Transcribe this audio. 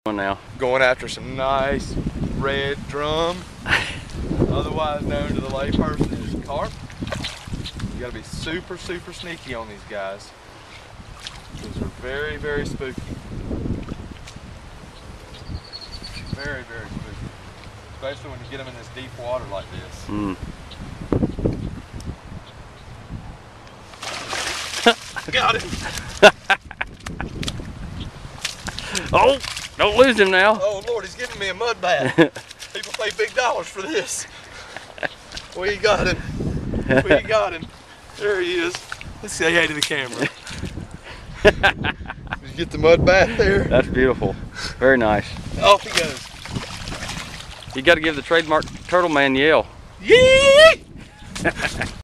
Now going after some nice red drum, otherwise known to the layperson as carp. You gotta be super sneaky on these guys. These are very spooky. Very spooky. Especially when you get them in this deep water like this. Got him! Oh! Don't lose him now. Oh Lord, he's giving me a mud bath. People pay big dollars for this. We got him. We got him. There he is. Let's say hey to the camera. Did you get the mud bath there? That's beautiful. Very nice. Off he goes. You got to give the trademark turtle man yell. Yee!